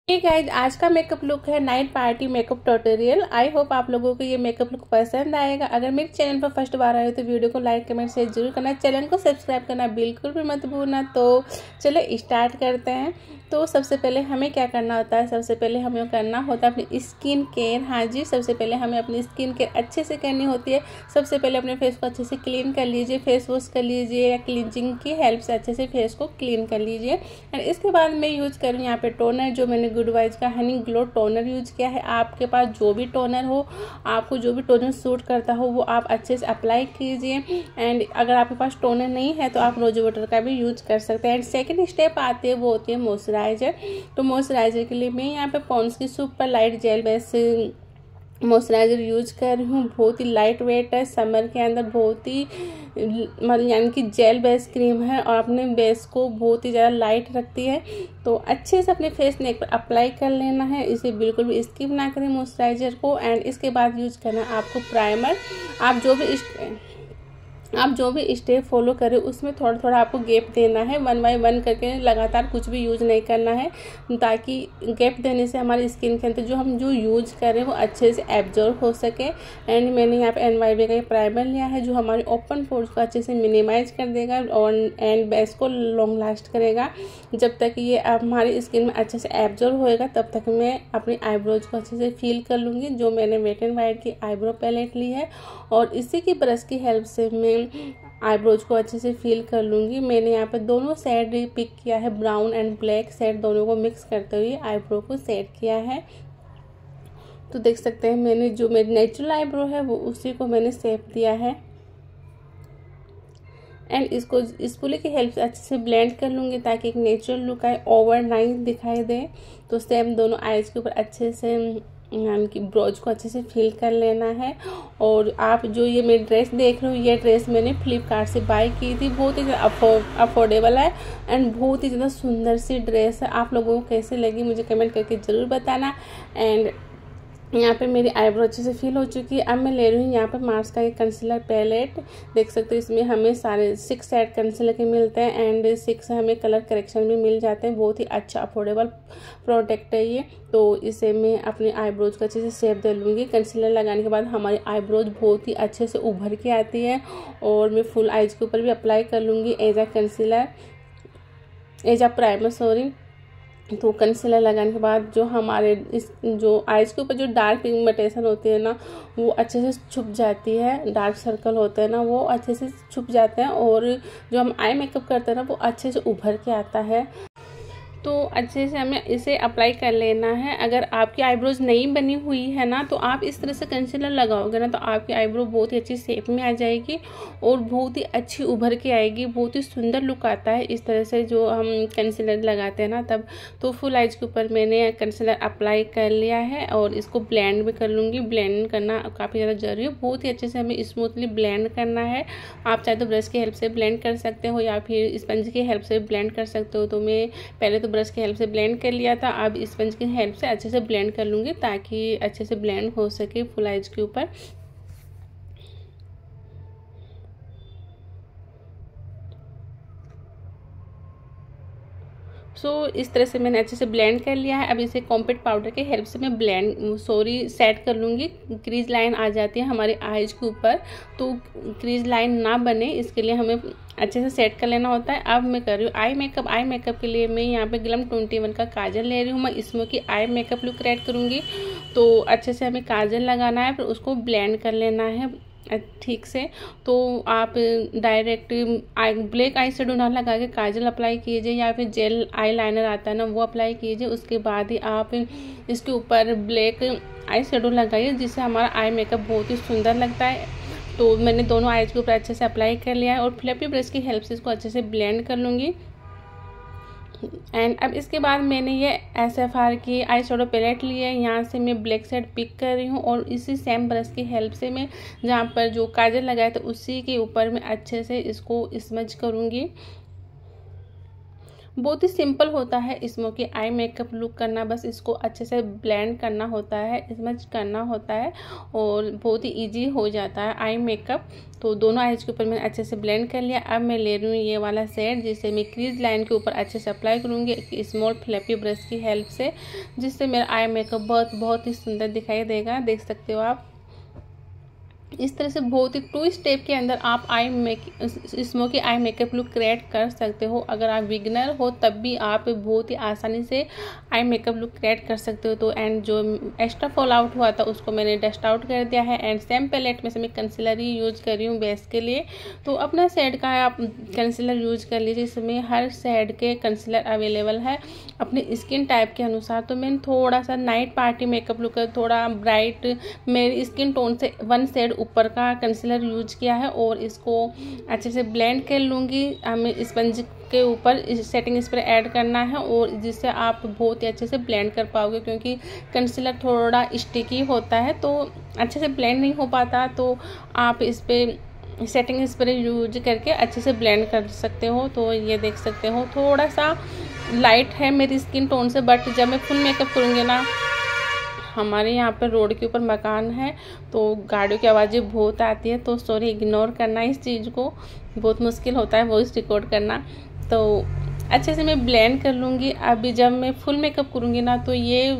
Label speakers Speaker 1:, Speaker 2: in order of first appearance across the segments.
Speaker 1: हे guys, आज का makeup look है night party makeup tutorial. I hope आप लोगों को ये मेकअप लुक पसंद आएगा। अगर मेरे चैनल पर फर्स्ट बार आए हो तो वीडियो को लाइक कमेंट शेयर जरूर करना, चैनल को सब्सक्राइब करना बिल्कुल भी मत भूलना। तो चलो स्टार्ट करते हैं। तो सबसे पहले हमें क्या करना होता है, सबसे पहले हमें करना होता है अपनी स्किन केयर। हाँ जी, सबसे पहले हमें अपनी स्किन केयर अच्छे से करनी होती है। सबसे पहले अपने फेस को अच्छे से क्लीन कर लीजिए, फेस वॉश कर लीजिए या क्लींजिंग की हेल्प से अच्छे से फेस को क्लीन कर लीजिए। एंड इसके बाद मैं यूज करूँ यहाँ पे टोनर, जो मैंने गुड वाइज का हनी ग्लो टोनर यूज किया है। आपके पास जो भी टोनर हो, आपको जो भी टोनर सूट करता हो वो आप अच्छे से अप्लाई कीजिए। एंड अगर आपके पास टोनर नहीं है तो आप रोज वाटर का भी यूज कर सकते हैं। एंड सेकेंड स्टेप आती है, वो होती है मॉइस्चराइजर। तो मॉइस्चराइजर के लिए मैं यहाँ पे पॉन्ड्स की super light gel base moisturiser use कर रही हूँ। बहुत ही लाइट वेट है, समर के अंदर बहुत ही मतलब यानी कि जेल बेस क्रीम है और अपने बेस को बहुत ही ज़्यादा लाइट रखती है। तो अच्छे से अपने फेस नेक पर अप्लाई कर लेना है, इसे बिल्कुल भी स्किप ना करें मॉइस्चराइजर को। एंड इसके बाद यूज करना है आपको प्राइमर। आप जो भी स्टेप फॉलो करें उसमें थोड़ा थोड़ा आपको गैप देना है, 1 बाय 1 करके लगातार कुछ भी यूज नहीं करना है, ताकि गैप देने से हमारी स्किन के अंदर जो यूज करें वो अच्छे से एब्जॉर्ब हो सके। एंड मैंने यहाँ पे NYB का ये प्राइमर लिया है जो हमारे ओपन पोर्स को अच्छे से मिनिमाइज कर देगा और एंड बेस को लॉन्ग लास्ट करेगा। जब तक ये हमारी स्किन में अच्छे से एब्जॉर्ब होएगा तब तक मैं अपनी आईब्रोज को अच्छे से फील कर लूँगी। जो मैंने वेट एंड वाइट की आईब्रो पैलेट ली है और इसी की ब्रश की हेल्प से मैं आईब्रोज को अच्छे से फील कर लूँगी। मैंने यहाँ पे दोनों साइड पिक किया है, ब्राउन एंड ब्लैक साइड दोनों को मिक्स करते हुए आईब्रो को सेट किया है। तो देख सकते हैं मैंने जो मेरी नेचुरल आईब्रो है वो उसी को मैंने शेप दिया है। एंड इसको स्पूली की हेल्प से अच्छे से ब्लेंड कर लूँगी ताकि एक नेचुरल लुक आए, ओवर नाइट दिखाई दे। तो सेम दोनों आईज के ऊपर अच्छे से यानी कि ब्रोज को अच्छे से फिल कर लेना है। और आप जो ये मेरी ड्रेस देख रहे हो, ये ड्रेस मैंने फ्लिपकार्ट से बाय की थी। बहुत ही ज़्यादा अफोर्डेबल है एंड बहुत ही ज़्यादा सुंदर सी ड्रेस है। आप लोगों को कैसे लगी मुझे कमेंट करके ज़रूर बताना। एंड यहाँ पे मेरी आईब्रो अच्छे से फिल हो चुकी है। अब मैं ले रही हूँ यहाँ पे मार्स का एक कंसीलर पैलेट। देख सकते हो इसमें हमें सारे 6 सेट कंसीलर के मिलते हैं एंड 6 हमें कलर करेक्शन भी मिल जाते हैं। बहुत ही अच्छा अफोर्डेबल प्रोडक्ट है ये। तो इसे मैं अपनी आईब्रोज को अच्छे से शेप दे लूँगी। कंसीलर लगाने के बाद हमारी आईब्रोज बहुत ही अच्छे से उभर के आती है। और मैं फुल आईज के ऊपर भी अप्लाई कर लूँगी एज अ प्राइमर सॉरी। तो कंसीलर लगाने के बाद जो हमारे जो आईज के ऊपर जो डार्क पिगमेंटेशन होती है ना वो अच्छे से छुप जाती है, डार्क सर्कल होते हैं ना वो अच्छे से छुप जाते हैं और जो हम आई मेकअप करते हैं ना वो अच्छे से उभर के आता है। तो अच्छे से हमें इसे अप्लाई कर लेना है। अगर आपकी आईब्रोज नहीं बनी हुई है ना तो आप इस तरह से कंसीलर लगाओगे ना तो आपकी आईब्रो बहुत ही अच्छी शेप में आ जाएगी और बहुत ही अच्छी उभर के आएगी, बहुत ही सुंदर लुक आता है इस तरह से जो हम कंसीलर लगाते हैं ना तब। तो फुल आइज के ऊपर मैंने कंसीलर अप्लाई कर लिया है और इसको ब्लेंड भी कर लूँगी। ब्लेंड करना काफ़ी ज़्यादा ज़रूरी है, बहुत ही अच्छे से हमें स्मूथली ब्लेंड करना है। आप चाहे तो ब्रश की हेल्प से ब्लेंड कर सकते हो या फिर स्पंज की हेल्प से ब्लेंड कर सकते हो। तो मैं पहले तो ब्रश की हेल्प से ब्लेंड कर लिया था, अब स्पंज की हेल्प से अच्छे से ब्लेंड कर लूँगी ताकि अच्छे से ब्लेंड हो सके फुल आइज के ऊपर। इस तरह से मैंने अच्छे से ब्लेंड कर लिया है। अब इसे कॉम्पैक्ट पाउडर के हेल्प से मैं सेट कर लूँगी। क्रीज लाइन आ जाती है हमारे आईज के ऊपर, तो क्रीज लाइन ना बने इसके लिए हमें अच्छे से सेट कर लेना होता है। अब मैं कर रही हूँ आई मेकअप के लिए मैं यहाँ पे ग्लम 21 का काजल ले रही हूँ। मैं smoky eye makeup look create करूँगी। तो अच्छे से हमें काजल लगाना है, फिर उसको ब्लेंड कर लेना है ठीक से। तो आप डायरेक्ट ब्लैक आई शेडो ना लगा के काजल अप्लाई कीजिए या फिर जेल आई लाइनर आता है ना वो अप्लाई कीजिए। उसके बाद ही आप इसके ऊपर ब्लैक आई शेडो लगाइए जिससे हमारा आई मेकअप बहुत ही सुंदर लगता है। तो मैंने दोनों आईज के ऊपर अच्छे से अप्लाई कर लिया है और फ्लफी ब्रश की हेल्प से इसको अच्छे से ब्लेंड कर लूँगी। एंड अब इसके बाद मैंने ये SFR की आई शेडो पैलेट ली है, यहाँ से मैं ब्लैक शेड पिक कर रही हूँ और इसी सेम ब्रश की हेल्प से मैं जहाँ पर जो काजल लगाया था उसी के ऊपर मैं अच्छे से इसको स्मज करूँगी। बहुत ही सिंपल होता है स्मोकी आई मेकअप लुक करना, बस इसको अच्छे से ब्लेंड करना होता है, स्मज करना होता है और बहुत ही इजी हो जाता है आई मेकअप। तो दोनों आईज के ऊपर मैंने अच्छे से ब्लेंड कर लिया। अब मैं ले रही हूँ ये वाला सेट, जिसे मैं क्रीज लाइन के ऊपर अच्छे से अप्लाई करूँगी एक स्मॉल फ्लैपी ब्रश की हेल्प से, जिससे मेरा आई मेकअप बहुत ही सुंदर दिखाई देगा। देख सकते हो आप इस तरह से बहुत ही 2 स्टेप के अंदर आप smoky eye makeup look create कर सकते हो। अगर आप बिगिनर हो तब भी आप बहुत ही आसानी से आई मेकअप लुक क्रिएट कर सकते हो। तो एंड जो एक्स्ट्रा फॉल आउट हुआ था उसको मैंने डस्ट आउट कर दिया है। एंड सेम पैलेट में से मैं कंसीलर ही यूज कर रही हूँ बेस के लिए। तो अपना शेड का आप कंसीलर यूज कर लीजिए, इसमें हर शेड के कंसीलर अवेलेबल है अपने स्किन टाइप के अनुसार। तो मैंने थोड़ा सा नाइट पार्टी मेकअप लुक थोड़ा ब्राइट मेरी स्किन टोन से 1 शेड ऊपर का कंसीलर यूज किया है और इसको अच्छे से ब्लेंड कर लूँगी। हमें स्पंज के ऊपर सेटिंग स्प्रे ऐड करना है और जिससे आप बहुत ही अच्छे से ब्लेंड कर पाओगे, क्योंकि कंसीलर थोड़ा स्टिकी होता है तो अच्छे से ब्लेंड नहीं हो पाता। तो आप इस पर सेटिंग स्प्रे यूज करके अच्छे से ब्लेंड कर सकते हो। तो ये देख सकते हो थोड़ा सा लाइट है मेरी स्किन टोन से, बट जब मैं फुल मेकअप करूँगी ना, हमारे यहाँ पर रोड के ऊपर मकान है तो गाड़ियों की आवाज़ें बहुत आती है, तो सॉरी इग्नोर करना इस चीज़ को, बहुत मुश्किल होता है वॉइस रिकॉर्ड करना। तो अच्छे से मैं ब्लेंड कर लूँगी। अभी जब मैं फुल मेकअप करूँगी ना तो ये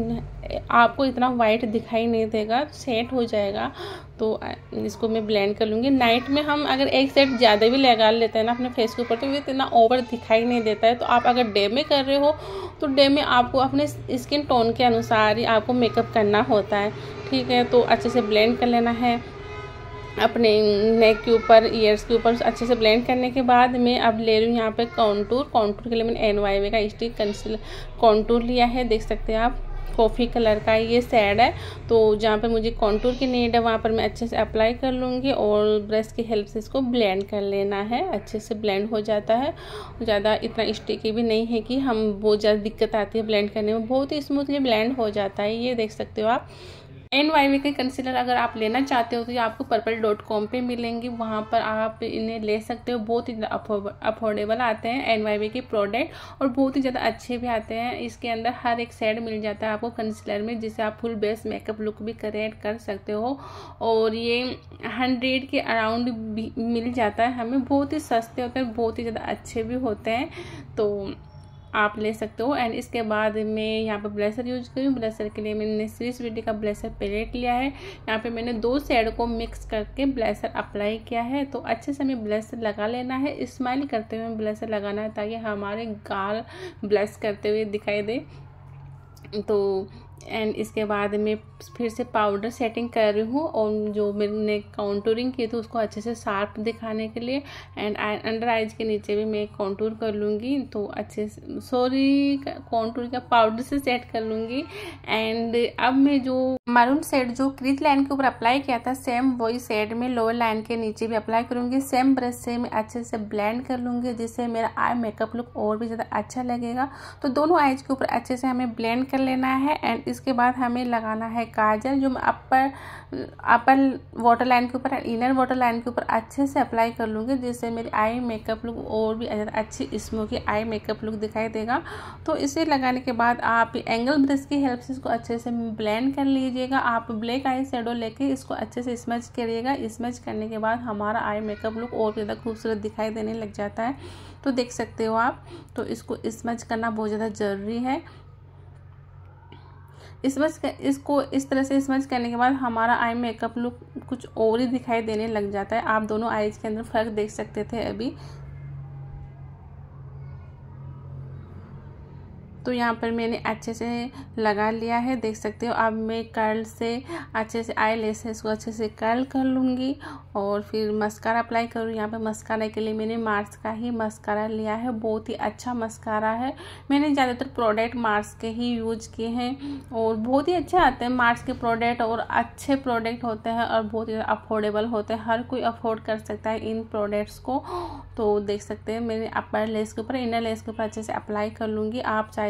Speaker 1: आपको इतना वाइट दिखाई नहीं देगा, सेट हो जाएगा। तो इसको मैं ब्लेंड कर लूँगी। नाइट में हम अगर एक सेट ज़्यादा भी लगा लेते हैं ना अपने फेस के ऊपर तो ये इतना ओवर दिखाई नहीं देता है। तो आप अगर डे में कर रहे हो तो डे में आपको अपने स्किन टोन के अनुसार ही आपको मेकअप करना होता है, ठीक है। तो अच्छे से ब्लेंड कर लेना है अपने नेक के ऊपर, ईयर्स के ऊपर। अच्छे से ब्लेंड करने के बाद मैं अब ले रही हूँ यहाँ पे कॉन्टूर के लिए मैंने NYV का स्टिक कंसीलर कॉन्टूर लिया है। देख सकते हैं आप कॉफ़ी कलर का ये शेड है। तो जहाँ पे मुझे कॉन्टूर की नीड है वहाँ पर मैं अच्छे से अप्लाई कर लूँगी और ब्रश की हेल्प से इसको ब्लेंड कर लेना है। अच्छे से ब्लेंड हो जाता है, ज़्यादा इतना स्टिकी भी नहीं है कि हम बहुत ज़्यादा दिक्कत आती है ब्लेंड करने में, बहुत ही स्मूथली ब्लेंड हो जाता है। ये देख सकते हो आप NYV के कंसीलर अगर आप लेना चाहते हो तो ये आपको purple.com पे मिलेंगे, वहाँ पर आप इन्हें ले सकते हो। बहुत ही अफोर्डेबल आते हैं NYV के प्रोडक्ट और बहुत ही ज़्यादा अच्छे भी आते हैं। इसके अंदर हर एक शेड मिल जाता है आपको कंसीलर में, जिससे आप फुल बेस मेकअप लुक भी क्रिएट कर सकते हो। और ये 100 के अराउंड भी मिल जाता है हमें, बहुत ही सस्ते होते हैं, बहुत ही ज़्यादा अच्छे भी होते हैं, तो आप ले सकते हो। एंड इसके बाद मैं यहाँ पर ब्लेसर यूज करी हूँ। ब्लेसर के लिए मैंने स्विस ब्यूटी का ब्लेसर पैलेट लिया है। यहाँ पे मैंने 2 शेड को मिक्स करके ब्लेसर अप्लाई किया है। तो अच्छे से हमें ब्लेसर लगा लेना है, स्माइल करते हुए ब्लेसर लगाना है ताकि हमारे गाल ब्लश करते हुए दिखाई दे। तो एंड इसके बाद मैं फिर से पाउडर सेटिंग कर रही हूँ और जो मैंने काउंटूरिंग की थी उसको अच्छे से शार्प दिखाने के लिए। एंड अंडर आइज के नीचे भी मैं काउंटूर कर लूँगी, तो अच्छे से काउंटूर का पाउडर से सेट कर लूँगी। एंड अब मैं जो मैरून शेड जो क्रीज लाइन के ऊपर अप्लाई किया था सेम वही शेड में लोअर लाइन के नीचे भी अप्लाई करूँगी। सेम ब्रश से मैं अच्छे से ब्लेंड कर लूँगी, जिससे मेरा आई मेकअप लुक और भी ज़्यादा अच्छा लगेगा। तो दोनों आइज के ऊपर अच्छे से हमें ब्लेंड कर लेना है। एंड इसके बाद हमें लगाना है काजल, जो मैं अपर वाटर लाइन के ऊपर इनर वाटर लाइन के ऊपर अच्छे से अप्लाई कर लूँगी, जिससे मेरी आई मेकअप लुक और भी अच्छी स्मोकी आई मेकअप लुक दिखाई देगा। तो इसे लगाने के बाद आप एंगल ब्रश की हेल्प से इसको अच्छे से ब्लेंड कर लीजिएगा। आप ब्लैक आई शेडो लेके इसको अच्छे से स्मच करिएगा। स्मच करने के बाद हमारा आई मेकअप लुक और ज़्यादा खूबसूरत दिखाई देने लग जाता है। तो देख सकते हो आप, तो इसको स्मच करना बहुत ज़्यादा ज़रूरी है। इसको इस तरह से स्मच करने के बाद हमारा आई मेकअप लुक कुछ और ही दिखाई देने लग जाता है। आप दोनों आईज के अंदर फ़र्क देख सकते थे अभी। तो यहाँ पर मैंने अच्छे से लगा लिया है, देख सकते हो। अब मैं कर्ल से अच्छे से आई लेसेस को अच्छे से कर्ल कर लूँगी और फिर मस्कारा अप्लाई करूँ। यहाँ पे मस्कारा के लिए मैंने मार्स का ही मस्कारा लिया है, बहुत ही अच्छा मस्कारा है। मैंने ज़्यादातर प्रोडक्ट मार्स के ही यूज किए हैं और बहुत ही अच्छे आते हैं मार्स के प्रोडक्ट, और अच्छे प्रोडक्ट होते हैं और बहुत ही अफोर्डेबल होते हैं। हर कोई अफोर्ड कर सकता है इन प्रोडक्ट्स को। तो देख सकते हैं मैंने अपर लेस के ऊपर इनर लेस के ऊपर अच्छे से अप्लाई कर लूँगी। आप चाहे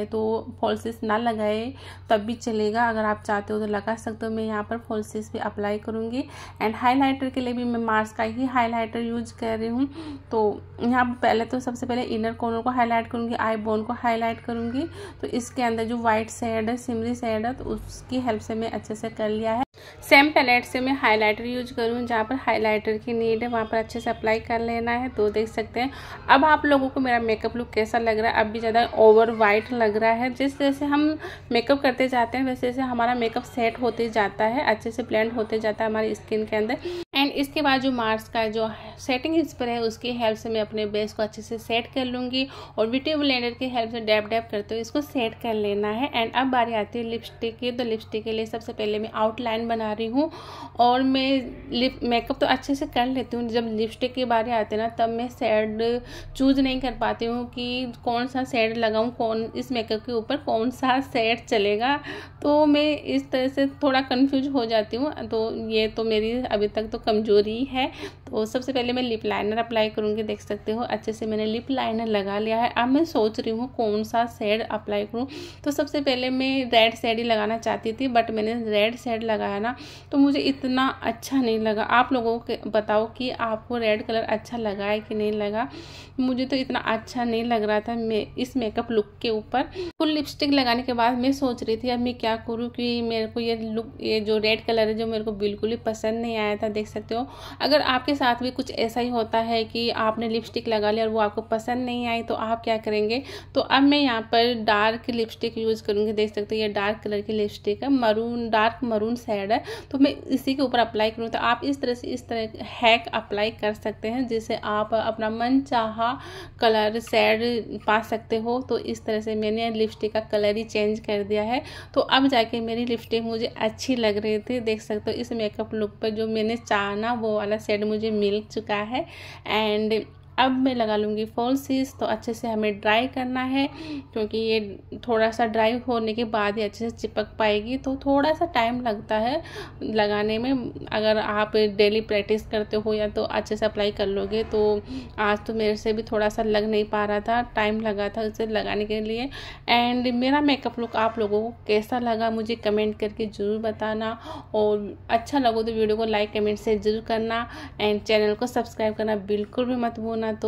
Speaker 1: चाहे तो फॉल्सेस ना लगाए तब भी चलेगा, अगर आप चाहते हो तो लगा सकते हो। मैं यहाँ पर फॉल्सेस भी अप्लाई करूँगी। एंड हाइलाइटर के लिए भी मैं मार्स का ही हाइलाइटर यूज कर रही हूँ। तो यहाँ पहले तो सबसे पहले इनर कॉर्नर को हाईलाइट करूँगी, आई बोन को हाईलाइट करूँगी। तो इसके अंदर जो वाइट शेड है, सिमरी शेड है, तो उसकी हेल्प से मैं अच्छे से कर लिया है। सेम पैलेट से मैं हाइलाइटर यूज करूँ, जहाँ पर हाइलाइटर की नीड है वहाँ पर अच्छे से अप्लाई कर लेना है। तो देख सकते हैं। अब आप लोगों को मेरा मेकअप लुक कैसा लग रहा है? अब भी ज़्यादा ओवर वाइट लग रहा है। जिस जैसे हम मेकअप करते जाते हैं वैसे जैसे हमारा मेकअप सेट होते जाता है, अच्छे से ब्लेंड होते जाता है हमारी स्किन के अंदर। एंड इसके बाद जो मार्स का जो सेटिंग स्प्रे है उसकी हेल्प से मैं अपने बेस को अच्छे से सेट कर लूँगी और ब्यूटी ब्लेंडर की हेल्प से डैप डैप करते हुए इसको सेट कर लेना है। एंड अब बारी आती है लिपस्टिक की। तो लिपस्टिक के लिए सबसे पहले मैं आउटलाइन बना रही हूँ और मैं मेकअप तो अच्छे से कर लेती हूँ, जब लिपस्टिक की बारी आती है ना तब मैं शेड चूज नहीं कर पाती हूँ कि कौन सा शेड लगाऊँ, कौन इस मेकअप के ऊपर कौन सा शेड चलेगा। तो मैं इस तरह से थोड़ा कंफ्यूज हो जाती हूँ। तो ये तो मेरी अभी तक तो कमजोरी है। तो सबसे पहले मैं लिप लाइनर अप्लाई करूँगी। देख सकते हो अच्छे से मैंने लिप लाइनर लगा लिया है। अब मैं सोच रही हूँ कौन सा शेड अप्लाई करूँ। तो सबसे पहले मैं रेड शेड ही लगाना चाहती थी, बट मैंने रेड शेड लगाया ना तो मुझे इतना अच्छा नहीं लगा। आप लोगों को बताओ कि आपको रेड कलर अच्छा लगा है कि नहीं लगा। मुझे तो इतना अच्छा नहीं लग रहा था मैं इस मेकअप लुक के ऊपर। फुल लिपस्टिक लगाने के बाद मैं सोच रही थी अब मैं क्या करूँ, कि मेरे को ये लुक, ये जो रेड कलर है जो मेरे को बिल्कुल ही पसंद नहीं आया था। देख सकते हो। अगर आपके साथ भी कुछ ऐसा ही होता है कि आपने लिपस्टिक लगा लिया और वो आपको पसंद नहीं आई तो आप क्या करेंगे। तो अब मैं यहाँ पर डार्क लिपस्टिक यूज़ करूँगी। देख सकते हो ये डार्क कलर की लिपस्टिक है, मरून, डार्क मरून शेड है। तो मैं इसी के ऊपर अप्लाई करूँ। तो आप इस तरह से इस तरह हैक अप्लाई कर सकते हैं जिससे आप अपना मन चाहा कलर शेड पा सकते हो। तो इस तरह से मैंने लिपस्टिक का कलर ही चेंज कर दिया है। तो अब जाके मेरी लिपस्टिक मुझे अच्छी लग रही थी। देख सकते हो इस मेकअप लुक पर जो मैंने चाहा ना वो वाला शेड मुझे मिल चुका है। एंड अब मैं लगा लूँगी फॉल्सेस। तो अच्छे से हमें ड्राई करना है क्योंकि ये थोड़ा सा ड्राई होने के बाद ही अच्छे से चिपक पाएगी। तो थोड़ा सा टाइम लगता है लगाने में। अगर आप डेली प्रैक्टिस करते हो या तो अच्छे से अप्लाई कर लोगे। तो आज तो मेरे से भी थोड़ा सा लग नहीं पा रहा था, टाइम लगा था उसे लगाने के लिए। एंड मेरा मेकअप लुक आप लोगों को कैसा लगा मुझे कमेंट करके ज़रूर बताना। और अच्छा लगे तो वीडियो को लाइक कमेंट से ज़रूर करना। एंड चैनल को सब्सक्राइब करना बिल्कुल भी मत भूलना। तो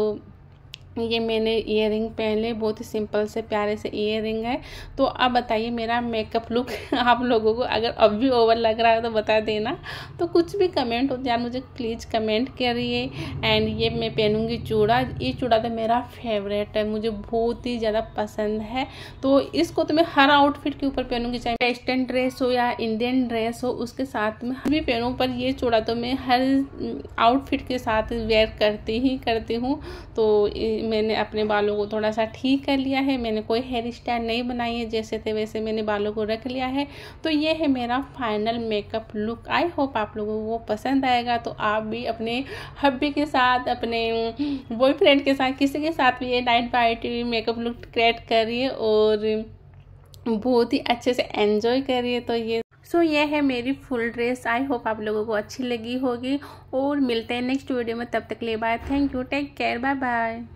Speaker 1: ये मैंने ईयरिंग पहन ली, बहुत ही सिंपल से प्यारे से ईयरिंग है। तो अब बताइए मेरा मेकअप लुक आप लोगों को अगर अब भी ओवर लग रहा है तो बता देना। तो कुछ भी कमेंट हो यार मुझे प्लीज़ कमेंट करिए। एंड ये मैं पहनूंगी चूड़ा। ये चूड़ा तो मेरा फेवरेट है, मुझे बहुत ही ज़्यादा पसंद है। तो इसको तो मैं हर आउटफिट के ऊपर पहनूंगी, चाहे वेस्टर्न ड्रेस हो या इंडियन ड्रेस हो उसके साथ में भी पहनूँ। पर ये चूड़ा तो मैं हर आउटफिट के साथ वेयर करती हूँ। तो मैंने अपने बालों को थोड़ा सा ठीक कर लिया है। मैंने कोई हेयर स्टाइल नहीं बनाई है, जैसे थे वैसे मैंने बालों को रख लिया है। तो ये है मेरा final makeup look. I hope आप लोगों को पसंद आएगा। तो आप भी अपने हब्बी के साथ, अपने बॉयफ्रेंड के साथ, किसी के साथ भी ये night party makeup look create करिए और बहुत ही अच्छे से एंजॉय करिए। तो ये है मेरी फुल ड्रेस। आई होप आप लोगों को अच्छी लगी होगी और मिलते हैं नेक्स्ट वीडियो में। तब तक के लिए bye, thank you, take care, bye bye.